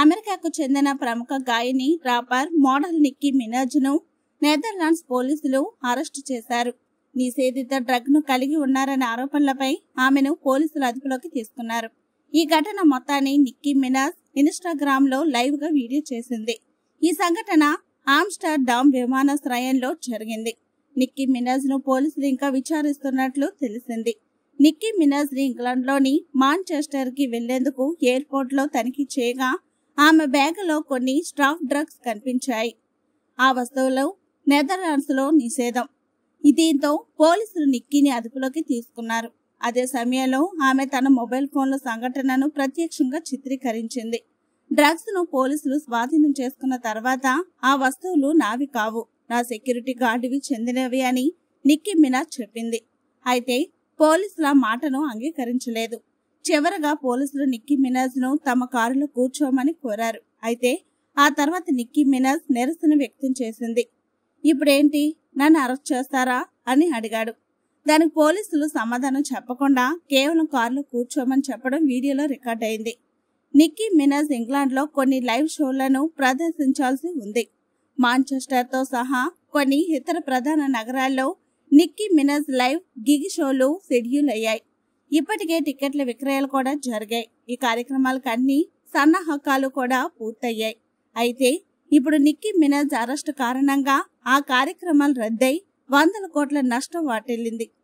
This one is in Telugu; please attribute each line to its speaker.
Speaker 1: అమెరికాకు చెందిన ప్రముఖ గాయని, రాపర్, మోడల్ నిక్కీ మినాజ్ను నెదర్లాండ్స్ పోలీసులు అరెస్టు చేశారు. నిషేధిత డ్రగ్ ను కలిగి ఉన్నారనే ఆరోపణలపై ఆమెను పోలీసులు అదుపులోకి తీసుకున్నారు. ఈ ఘటన మొత్తాన్ని నిక్కీ మినాజ్ ఇన్‌స్టాగ్రామ్ లో లైవ్ గా వీడియో చేసింది. ఈ సంఘటన ఆమ్‌స్టర్డామ్ విమానాశ్రయంలో జరిగింది. నిక్కీ మినాజ్ ను పోలీసులు ఇంకా విచారిస్తున్నట్లు తెలిసింది. నిక్కీ మినాజ్ ని ఇంగ్లాండ్లోని మాంచెస్టర్ కి వెళ్లేందుకు ఎయిర్పోర్ట్ లో తనిఖీ చేయగా ఆమె బ్యాగులో కొన్ని స్ట్రాఫ్ డ్రగ్స్ కనిపించాయి. ఆ వస్తువులు నెదర్లాండ్స్ లో నిషేధం. దీంతో పోలీసులు నిక్కీని అదుపులోకి తీసుకున్నారు. అదే సమయంలో ఆమె తన మొబైల్ ఫోన్లో సంఘటనను ప్రత్యక్షంగా చిత్రీకరించింది. డ్రగ్స్ ను పోలీసులు స్వాధీనం చేసుకున్న తర్వాత ఆ వస్తువులు నావి కావు, నా సెక్యూరిటీ గార్డువి చెందినవి అని నిక్కీ మినాజ్ చెప్పింది. అయితే పోలీసుల మాటను అంగీకరించలేదు. చివరగా పోలీసులు నిక్కీ మినాజ్ ను తమ కారులో కూర్చోమని కోరారు. అయితే ఆ తర్వాత నిక్కీ మినాజ్ నిరసన వ్యక్తం చేసింది. ఇప్పుడేంటి, నన్ను అరెస్ట్ చేస్తారా అని అడిగాడు. దానికి పోలీసులు సమాధానం చెప్పకుండా కేవలం కారులో కూర్చోమని చెప్పడం వీడియోలో రికార్డ్ అయింది. నిక్కీ మినాజ్ ఇంగ్లాండ్ లో కొన్ని లైవ్ షోలను ప్రదర్శించాల్సి ఉంది. మాంచెస్టర్ తో సహా కొన్ని ఇతర ప్రధాన నగరాల్లో నిక్కీ మినాజ్ లైవ్ గిగ్ షోలు షెడ్యూల్ అయ్యాయి. ఇప్పటికే టికెట్ల విక్రయాలు కూడా జరిగాయి. ఈ కార్యక్రమాలకు అన్ని సన్నాహకాలు కూడా పూర్తయ్యాయి. అయితే ఇప్పుడు నిక్కీ మినాజ్ అరెస్టు కారణంగా ఆ కార్యక్రమాలు రద్దై వందల కోట్ల నష్టం వాటిల్లింది.